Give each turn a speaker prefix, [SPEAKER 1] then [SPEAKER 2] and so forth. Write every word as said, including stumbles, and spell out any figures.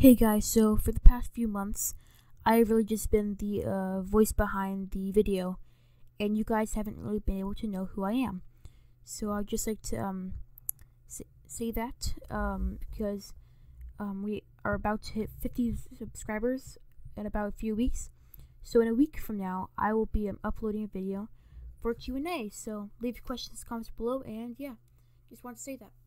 [SPEAKER 1] Hey guys, so for the past few months, I've really just been the uh, voice behind the video, and you guys haven't really been able to know who I am. So I'd just like to um, say, say that um, because um, we are about to hit fifty subscribers in about a few weeks. So in a week from now, I will be um, uploading a video for Q and A. So leave your questions, comments below, and yeah, just want to say that.